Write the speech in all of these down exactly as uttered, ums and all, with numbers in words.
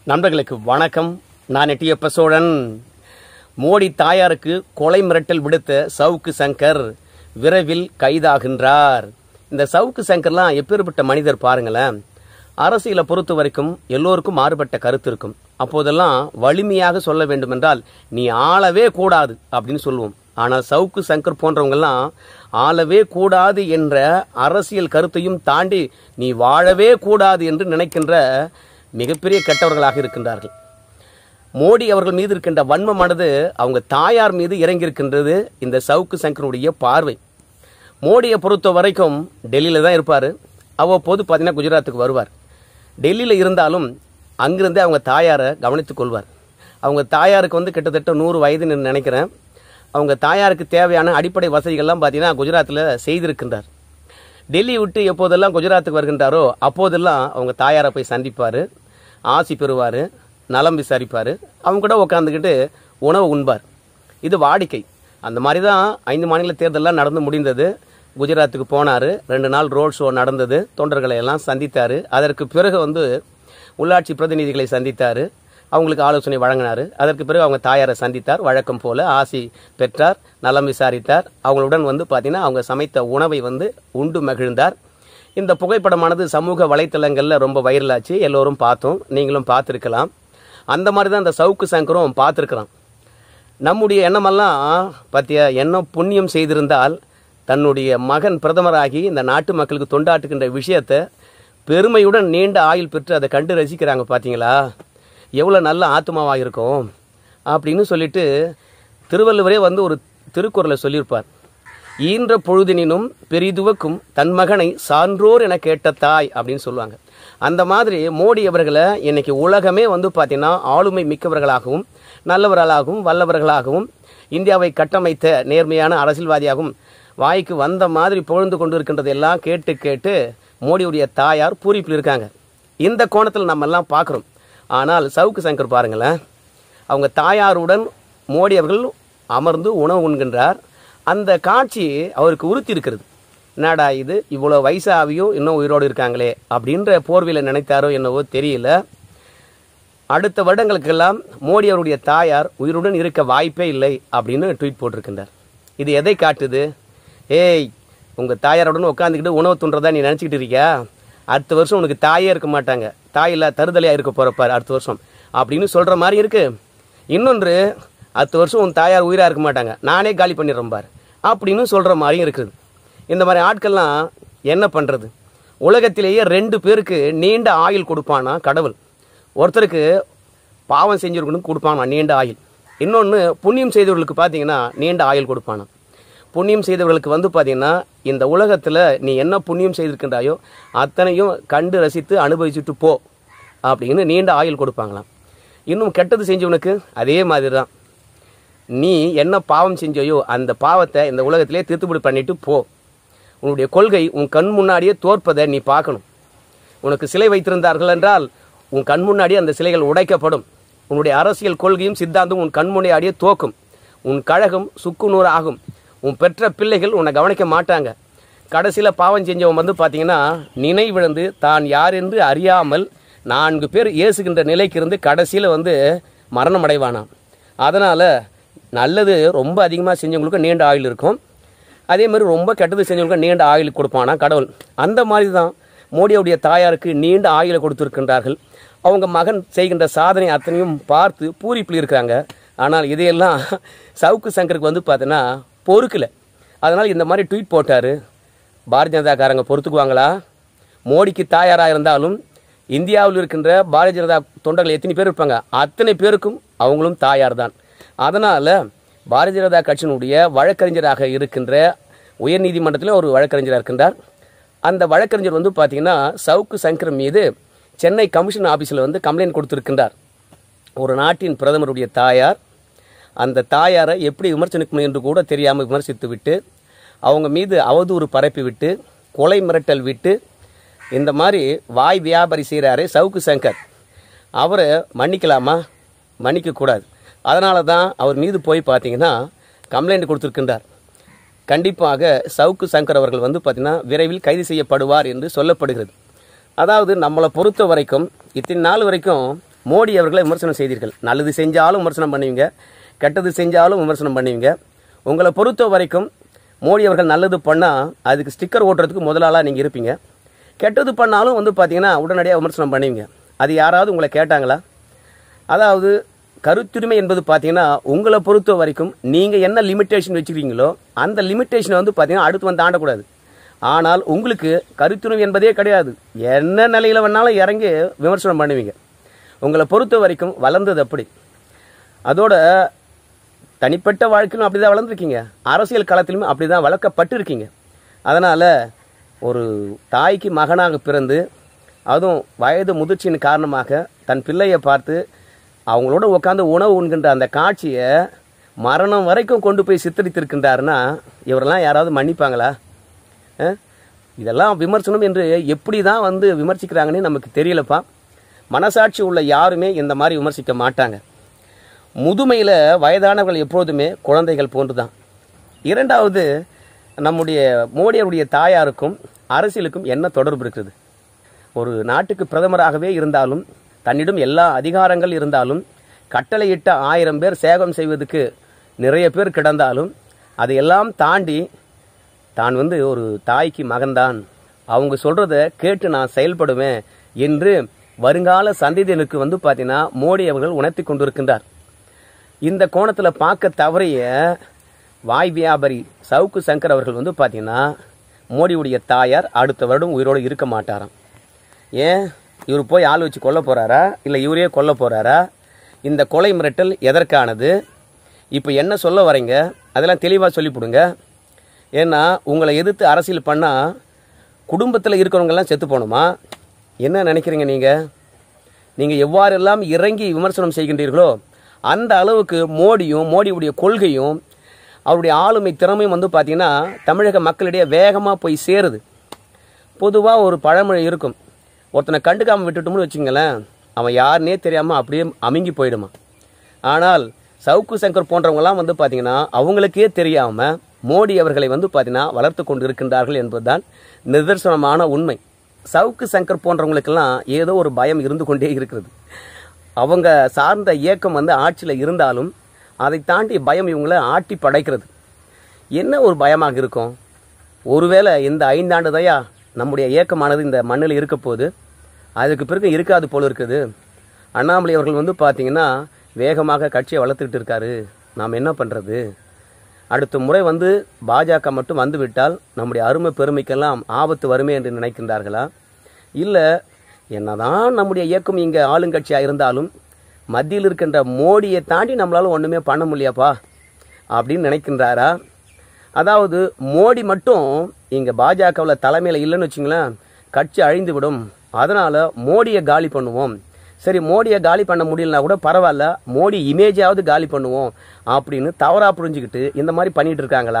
நண்பர்களுக்கு வணக்கம். நான் எட்டியப்ப சோழன். மோடி தாயாருக்கு கொலை மிரட்டல் விடுத்த சவுக்கு சங்கர் விரைவில் கைதாகின்றார். இந்த சவுக்கு சங்கர்லாம் எப்பேற்பட்ட மனிதர் பாருங்களேன். அரசியலை பொறுத்த வரைக்கும் எல்லோருக்கும் மாறுபட்ட கருத்து இருக்கும். அப்போதெல்லாம் வலிமையாக சொல்ல வேண்டும் என்றால் நீ ஆளவே கூடாது அப்படின்னு சொல்லுவோம். ஆனால் சவுக்கு சங்கர் போன்றவங்கெல்லாம் ஆளவே கூடாது என்ற அரசியல் கருத்தையும் தாண்டி நீ வாழவே கூடாது என்று நினைக்கின்ற மிகப்பெரிய கெட்டவர்களாக இருக்கின்றார்கள். மோடி அவர்கள் மீது இருக்கின்ற வன்மமானது அவங்க தாயார் மீது இறங்கியிருக்கின்றது இந்த சவுக்கு சங்கருடைய பார்வை. மோடியை பொறுத்த வரைக்கும் டெல்லியில் தான் இருப்பார். அவ்வப்போது பார்த்தீங்கன்னா குஜராத்துக்கு வருவார். டெல்லியில் இருந்தாலும் அங்கிருந்தே அவங்க தாயாரை கவனித்துக் கொள்வார். அவங்க தாயாருக்கு வந்து கிட்டத்தட்ட நூறு வயதுன்னு நினைக்கிறேன். அவங்க தாயாருக்கு தேவையான அடிப்படை வசதிகள்லாம் பார்த்தீங்கன்னா குஜராத்தில் செய்திருக்கின்றார். டெல்லி விட்டு எப்போதெல்லாம் குஜராத்துக்கு வருகின்றாரோ அப்போதெல்லாம் அவங்க தாயாரை போய் சந்திப்பார், ஆசி பெறுவார், நலம் விசாரிப்பார், அவங்க கூட உட்காந்துக்கிட்டு உணவு உண்பார். இது வாடிக்கை. அந்த மாதிரி தான் ஐந்து மாநில தேர்தலெலாம் நடந்து முடிந்தது. குஜராத்துக்கு போனார். ரெண்டு நாள் ரோட் ஷோ நடந்தது. தொண்டர்களை எல்லாம் சந்தித்தார். அதற்கு பிறகு வந்து உள்ளாட்சி பிரதிநிதிகளை சந்தித்தார். அவங்களுக்கு ஆலோசனை வழங்கினார். அதற்கு பிறகு அவங்க தாயாரை சந்தித்தார். வழக்கம் போல ஆசி பெற்றார், நலம் விசாரித்தார். அவங்களுடன் வந்து பார்த்தீங்கன்னா அவங்க சமைத்த உணவை வந்து உண்டு மகிழ்ந்தார். இந்த புகைப்படமானது சமூக வலைத்தளங்களில் ரொம்ப வைரலாச்சு. எல்லோரும் பார்த்தோம், நீங்களும் பார்த்துருக்கலாம். அந்த மாதிரி தான் இந்த சவுக்கு சங்கரும் பார்த்துருக்குறான். நம்முடைய எண்ணமெல்லாம் பார்த்தியா, எண்ணம் புண்ணியம் செய்திருந்தால் தன்னுடைய மகன் பிரதமராகி இந்த நாட்டு மக்களுக்கு தொண்டாட்டுகின்ற விஷயத்தை பெருமையுடன் நீண்ட ஆயுள் பெற்று அதை கண்டு ரசிக்கிறாங்க. பார்த்தீங்களா, எவ்வளோ நல்ல ஆத்மாவாக இருக்கும் அப்படின்னு சொல்லிட்டு திருவள்ளுவரே வந்து ஒரு திருக்குறளை சொல்லியிருப்பார். ஈன்ற பொழுதினும் பெரிதுவக்கும் தன் மகனை சான்றோர் என கேட்ட தாய் அப்படின்னு சொல்லுவாங்க. அந்த மாதிரி மோடி அவர்களை இன்னைக்கு உலகமே வந்து பார்த்தீங்கன்னா ஆளுமை மிக்கவர்களாகவும் நல்லவர்களாகவும் வல்லவர்களாகவும் இந்தியாவை கட்டமைத்த நேர்மையான அரசியல்வாதியாகவும் வாய்க்கு வந்த மாதிரி பொழுது கொண்டு இருக்கின்றதெல்லாம் கேட்டு கேட்டு மோடியுடைய தாயார் பூரிப்பில் இருக்காங்க. இந்த கோணத்தில் நம்ம எல்லாம் பார்க்குறோம். ஆனால் சவுக்கு சங்கர் பாருங்களேன், அவங்க தாயாருடன் மோடி அவர்கள் அமர்ந்து உணவு உண்கின்றார். அந்த காட்சி அவருக்கு உறுத்தி இருக்கிறது. என்னடா இது, இவ்வளோ வயசாகியும் இன்னும் உயிரோடு இருக்காங்களே அப்படின்ற போர்வையில் நினைத்தாரோ என்னவோ தெரியல. அடுத்த வருடங்களுக்கெல்லாம் மோடி அவருடைய தாயார் உயிருடன் இருக்க வாய்ப்பே இல்லை அப்படின்னு ட்வீட் போட்டிருக்கின்றார். இது எதை காட்டுது? ஏய், உங்கள் தாயாருடன் உட்காந்துக்கிட்டு உணவு துன்றதா நீ நினச்சிக்கிட்டு இருக்கியா? அடுத்த வருஷம் உனக்கு தாயே இருக்க மாட்டாங்க, தாயில்ல தருதலையாக இருக்க போகிறப்பார் அடுத்த வருஷம் அப்படின்னு சொல்கிற மாதிரி இருக்குது. இன்னொன்று, அடுத்த வருஷம் உன் தாயார் உயிராக இருக்க மாட்டாங்க, நானே காலி பண்ணிடுறேன் பார் அப்படின்னு சொல்கிற மாதிரியும் இருக்குது. இந்த மாதிரி ஆட்கள்லாம் என்ன பண்ணுறது? உலகத்திலேயே ரெண்டு பேருக்கு நீண்ட ஆயுள் கொடுப்பானா கடவுள். ஒருத்தருக்கு பாவம் செஞ்சவர்களுக்கு கொடுப்பானா நீண்ட ஆயுள். இன்னொன்று, புண்ணியம் செய்தவர்களுக்கு பார்த்தீங்கன்னா நீண்ட ஆயுள் கொடுப்பானா. புண்ணியம் செய்தவர்களுக்கு வந்து பார்த்தீங்கன்னா இந்த உலகத்தில் நீ என்ன புண்ணியம் செய்திருக்கின்றாயோ அத்தனையும் கண்டு ரசித்து அனுபவிச்சுட்டு போ அப்படின்னு நீண்ட ஆயுள் கொடுப்பாங்களாம். இன்னும் கெட்டது செஞ்சவனுக்கு அதே மாதிரி தான். நீ என்ன பாவம் செஞ்சோயோ அந்த பாவத்தை இந்த உலகத்திலே தீர்த்துப்படி பண்ணிட்டு போ. உன்னுடைய கொள்கை உன் கண் முன்னாடியே தோற்பதை நீ பார்க்கணும். உனக்கு சிலை வைத்திருந்தார்கள் என்றால் உன் கண் முன்னாடியே அந்த சிலைகள் உடைக்கப்படும். உன்னுடைய அரசியல் கொள்கையும் சித்தாந்தம் உன் கண் முன்னாடியே தோக்கும். உன் கழகம் சுக்குநூறு ஆகும். உன் பெற்ற பிள்ளைகள் உன்னை கவனிக்க மாட்டாங்க. கடைசியில் பாவம் செஞ்சவன் வந்து பார்த்தீங்கன்னா நினைவிழந்து தான் யார் என்று அறியாமல் நான்கு பேர் ஏசுகின்ற நிலைக்கு இருந்து கடைசியில் வந்து மரணம் அடைவானாம். அதனால் நல்லது ரொம்ப அதிகமாக செஞ்சவங்களுக்கு நீண்ட ஆயுள் இருக்கும். அதே மாதிரி ரொம்ப கெட்டது செஞ்சவங்களுக்கு நீண்ட ஆயுள் கொடுப்பானா கடவுள். அந்த மாதிரி தான் மோடியுடைய தாயாருக்கு நீண்ட ஆயுளை கொடுத்துருக்கின்றார்கள். அவங்க மகன் செய்கின்ற சாதனை அத்தனையும் பார்த்து பூரிப்பில் இருக்காங்க. ஆனால் இதையெல்லாம் சவுக்கு சங்கருக்கு வந்து பார்த்தீங்கன்னா பொறுக்கலை. அதனால் இந்த மாதிரி ட்வீட் போட்டார். பாரதிய ஜனதாக்காரங்க பொறுத்துக்குவாங்களா? மோடிக்கு தாயாராக இருந்தாலும் இந்தியாவில் இருக்கின்ற பாரதிய ஜனதா தொண்டர்கள் எத்தனை பேர் இருப்பாங்க, அத்தனை பேருக்கும் அவங்களும் தாயார் தான். அதனால் பாரதிய ஜனதா கட்சியினுடைய வழக்கறிஞராக இருக்கின்ற உயர்நீதிமன்றத்தில் ஒரு வழக்கறிஞராக இருக்கின்றார். அந்த வழக்கறிஞர் வந்து பார்த்திங்கன்னா சவுக்கு சங்கர் மீது சென்னை கமிஷன் ஆஃபீஸில் வந்து கம்ப்ளைண்ட் கொடுத்துருக்கின்றார். ஒரு நாட்டின் பிரதமருடைய தாயார், அந்த தாயாரை எப்படி விமர்சனிக்கணும் என்று கூட தெரியாமல் விமர்சித்து விட்டு அவங்க மீது அவதூறு பரப்பி விட்டு கொலை மிரட்டல் விட்டு இந்த மாதிரி வாய் வியாபாரி செய்கிறாரே சவுக்கு சங்கர், அவரை மன்னிக்கலாமா? மன்னிக்கக்கூடாது. அதனால தான் அவர் மீது போய் பார்த்தீங்கன்னா கம்ப்ளைண்ட் கொடுத்துருக்கின்றார். கண்டிப்பாக சவுக்கு சங்கர் அவர்கள் வந்து பார்த்திங்கன்னா விரைவில் கைது செய்யப்படுவார் என்று சொல்லப்படுகிறது. அதாவது நம்மளை பொறுத்த வரைக்கும் இத்தனை நாள் வரைக்கும் மோடி அவர்களை விமர்சனம் செய்தீர்கள். நல்லது செஞ்சாலும் விமர்சனம் பண்ணுவீங்க, கெட்டது செஞ்சாலும் விமர்சனம் பண்ணுவீங்க. உங்களை பொறுத்த வரைக்கும் மோடி அவர்கள் நல்லது பண்ணால் அதுக்கு ஸ்டிக்கர் ஓட்டுறதுக்கு முதலாளாக நீங்கள் இருப்பீங்க. கெட்டது பண்ணாலும் வந்து பார்த்தீங்கன்னா உடனடியாக விமர்சனம் பண்ணுவீங்க. அது யாராவது உங்களை கேட்டாங்களா? அதாவது கருத்துரிமை என்பது பார்த்தீங்கன்னா உங்களை பொறுத்த வரைக்கும் நீங்கள் என்ன லிமிட்டேஷன் வச்சுக்கிறீங்களோ அந்த லிமிட்டேஷனை வந்து பார்த்தீங்கன்னா அடுத்து வந்து தாண்டக்கூடாது. ஆனால் உங்களுக்கு கருத்துரிமை என்பதே கிடையாது. என்ன நிலையில் வேணாலும் இறங்கி விமர்சனம் பண்ணுவீங்க. உங்களை பொறுத்த வரைக்கும் வளர்ந்தது அப்படி. அதோட தனிப்பட்ட வாழ்க்கையிலும் அப்படி தான் வளர்ந்துருக்கீங்க, அரசியல் களத்திலும் அப்படி தான் வளர்க்கப்பட்டு இருக்கீங்க. அதனால் ஒரு தாய்க்கு மகனாக பிறந்து அதுவும் வயது முதிர்ச்சியின் காரணமாக தன் பிள்ளையை பார்த்து அவங்களோட உட்காந்து உணவு உண்கின்ற அந்த காட்சியை மரணம் வரைக்கும் கொண்டு போய் சித்தரித்திருக்கின்றாருன்னா இவரெல்லாம் யாராவது மன்னிப்பாங்களா? இதெல்லாம் விமர்சனம் என்று எப்படி தான் வந்து விமர்சிக்கிறாங்கன்னு நமக்கு தெரியலப்பா. மனசாட்சி உள்ள யாருமே இந்த மாதிரி விமர்சிக்க மாட்டாங்க. முதுமையில் வயதானவர்கள் எப்போதுமே குழந்தைகள் போன்று தான். இரண்டாவது, நம்முடைய மோடியருடைய தாயாருக்கும் அரசியலுக்கும் என்ன தொடர்பு இருக்குது? ஒரு நாட்டுக்கு பிரதமராகவே இருந்தாலும் தன்னிடம் எல்லா அதிகாரங்கள் இருந்தாலும் கட்டளையிட்ட ஆயிரம் பேர் சேகம் செய்வதற்கு நிறைய பேர் கிடந்தாலும் அதையெல்லாம் தாண்டி தான் வந்து ஒரு தாய்க்கு மகன்தான், அவங்க சொல்கிறத கேட்டு நான் செயல்படுவேன் என்று வருங்கால சந்ததியினருக்கு வந்து பார்த்தீங்கன்னா மோடி அவர்கள் உணர்த்தி கொண்டிருக்கின்றார். இந்த கோணத்தில் பார்க்க தவறிய வாய் வியாபாரி சவுக்கு சங்கர் அவர்கள் வந்து பார்த்தீங்கன்னா மோடியுடைய தாயார் அடுத்த வருடம் உயிரோடு இருக்க மாட்டாராம். ஏன்? இவர் போய் ஆள் வச்சு கொல்ல போகிறாரா, இல்லை இவரே கொல்ல போகிறாரா? இந்த கொலை மிரட்டல் எதற்கானது? இப்போ என்ன சொல்ல வரீங்க அதெல்லாம் தெளிவாக சொல்லிவிடுங்க. ஏன்னா உங்களை எதிர்த்து அரசியல் பண்ணால் குடும்பத்தில் இருக்கிறவங்கெல்லாம் செத்து போகணுமா? என்ன நினைக்கிறீங்க நீங்கள்? நீங்கள் எவ்வாறெல்லாம் இறங்கி விமர்சனம் செய்கின்றீர்களோ அந்த அளவுக்கு மோடியும் மோடியுடைய கொள்கையும் அவருடைய ஆளுமை திறமையும் வந்து பார்த்தீங்கன்னா தமிழக மக்களிடையே வேகமாக போய் சேருது. பொதுவாக ஒரு பழமொழி இருக்கும், ஒருத்தனை கண்டுக்காமல் விட்டுட்டோம்னு வச்சுங்களேன், அவன் யாருன்னே தெரியாமல் அப்படியே அமுங்கி போயிடுமா. ஆனால் சவுக்கு சங்கர் போன்றவங்களாம் வந்து பார்த்தீங்கன்னா அவங்களுக்கே தெரியாமல் மோடி அவர்களை வந்து பார்த்தீங்கன்னா வளர்த்து கொண்டு இருக்கின்றார்கள் என்பதுதான் நிதர்சனமான உண்மை. சவுக்கு சங்கர் போன்றவங்களுக்கெல்லாம் ஏதோ ஒரு பயம் இருந்து கொண்டே இருக்கிறது. அவங்க சார்ந்த இயக்கம் வந்து ஆட்சியில் இருந்தாலும் அதை தாண்டி பயம் இவங்களை ஆட்டி படைக்கிறது. என்ன ஒரு பயமாக இருக்கும்? ஒருவேளை இந்த ஐந்தாண்டு தயா நம்முடைய இயக்கமானது இந்த மண்ணில் இருக்க போது, அதுக்கு பிறகு இருக்காது போல இருக்குது. அண்ணாமலை அவர்கள் வந்து பார்த்தீங்கன்னா வேகமாக கட்சியை வளர்த்துக்கிட்டு இருக்காரு, நாம் என்ன பண்ணுறது? அடுத்த முறை வந்து பாஜக மட்டும் வந்துவிட்டால் நம்முடைய அருமை பெருமைக்கெல்லாம் ஆபத்து வருமே என்று நினைக்கின்றார்களா? இல்லை, என்னதான் நம்முடைய இயக்கம் இங்கே ஆளுங்கட்சியாக இருந்தாலும் மத்தியில் இருக்கின்ற மோடியை தாண்டி நம்மளால ஒன்றுமே பண்ண முடியாப்பா அப்படின்னு நினைக்கின்றாரா? அதாவது மோடி மட்டும் இங்கே பாஜகவில் தலைமையில் இல்லைன்னு வச்சுங்களேன், கட்சி அழிந்து விடும், அதனால் மோடியை காலி பண்ணுவோம். சரி, மோடியை காலி பண்ண முடியலனா கூட பரவாயில்ல, மோடி இமேஜாவது காலி பண்ணுவோம் அப்படின்னு தவறாக புரிஞ்சுக்கிட்டு இந்த மாதிரி பண்ணிகிட்டு இருக்காங்களா?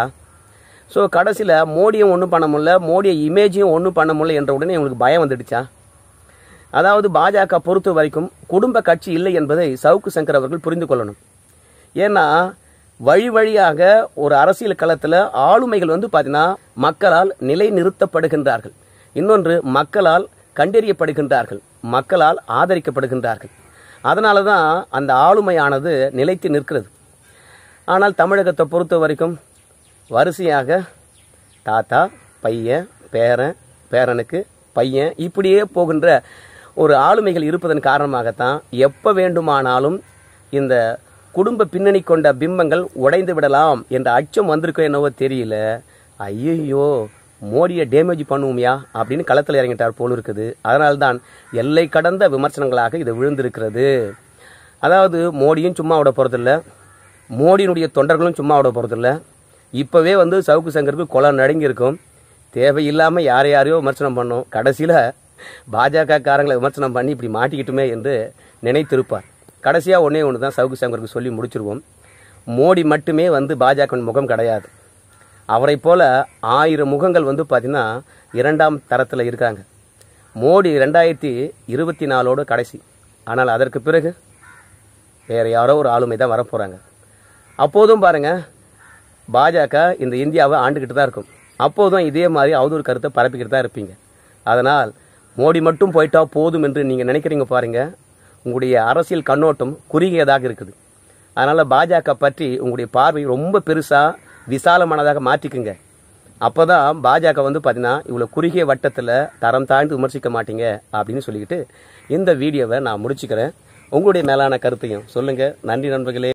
ஸோ கடைசியில் மோடியும் ஒன்றும் பண்ண முடியல, மோடியை இமேஜையும் ஒன்றும் பண்ண முடியல என்ற உடனே உங்களுக்கு பயம் வந்துடுச்சா? அதாவது பாஜக பொறுத்த வரைக்கும் குடும்ப கட்சி இல்லை என்பதை சவுக்கு சங்கர் அவர்கள் புரிந்து கொள்ளணும். ஏன்னா வழி வழியாக ஒரு அரசியல் களத்தில் ஆளுமைகள் வந்து பார்த்தீங்கன்னா மக்களால் நிலை நிறுத்தப்படுகின்றார்கள், இன்னொன்று மக்களால் கண்டறியப்படுகின்றார்கள், மக்களால் ஆதரிக்கப்படுகின்றார்கள். அதனால தான் அந்த ஆளுமையானது நிலைத்து நிற்கிறது. ஆனால் தமிழகத்தை பொறுத்த வரைக்கும் வரிசையாக தாத்தா, பையன், பேரன், பேரனுக்கு பையன், இப்படியே போகின்ற ஒரு ஆளுமைகள் இருப்பதன் காரணமாகத்தான் எப்போ வேண்டுமானாலும் இந்த குடும்ப பின்னணி கொண்ட பிம்பங்கள் உடைந்து விடலாம் என்ற அச்சம் வந்திருக்கோ என்னவோ தெரியல. ஐயோ, மோடியை டேமேஜ் பண்ணுவோம்யா அப்படின்னு களத்தில் இறங்கிட்டார் போல் இருக்குது. அதனால்தான் எல்லை கடந்த விமர்சனங்களாக இது விழுந்திருக்கிறது. அதாவது மோடியும் சும்மா விட போகிறதில்ல, மோடியினுடைய தொண்டர்களும் சும்மா விட போகிறதில்ல. இப்போவே வந்து சவுக்கு சங்கருக்கு கொலை நடுங்கியிருக்கும். தேவையில்லாமல் யாரை யாரையோ விமர்சனம் பண்ணோம், கடைசியில் பாஜக காரங்களை விமர்சனம் பண்ணி இப்படி மாட்டிக்கிட்டுமே என்று நினைத்திருப்பார். கடைசியாக ஒன்றே ஒன்று தான் சவுக்கு சங்கருக்கு சொல்லி முடிச்சிருவோம், மோடி மட்டுமே வந்து பாஜகவின் முகம் கிடையாது. அவரை போல ஆயிரம் முகங்கள் வந்து பார்த்தீங்கன்னா இரண்டாம் தரத்தில் இருக்காங்க. மோடி ரெண்டாயிரத்தி இருபத்தி நாலோடு கடைசி, ஆனால் அதற்கு பிறகு வேறு யாரோ ஒரு ஆளுமை தான் வரப்போகிறாங்க. அப்போதும் பாருங்கள், பாஜக இந்த இந்தியாவை ஆண்டுக்கிட்டு தான் இருக்கும். அப்போதும் இதே மாதிரி அவதூறு கருத்தை பரப்பிக்கிட்டு தான் இருப்பீங்க. அதனால் மோடி மட்டும் போயிட்டா போதும் என்று நீங்கள் நினைக்கிறீங்க பாருங்க, உங்களுடைய அரசியல் கண்ணோட்டம் குறுகியதாக இருக்குது. அதனால் பாஜக பற்றி உங்களுடைய பார்வை ரொம்ப பெருசாக விசாலமானதாக மாற்றிக்குங்க. அப்போ தான் பாஜக வந்து பார்த்தீங்கன்னா இவ்வளோ குறுகிய வட்டத்தில் தரம் தாழ்ந்து விமர்சிக்க மாட்டீங்க அப்படின்னு சொல்லிக்கிட்டு இந்த வீடியோவை நான் முடிச்சுக்கிறேன். உங்களுடைய மேலான கருத்தையும் சொல்லுங்கள். நன்றி நண்பர்களே.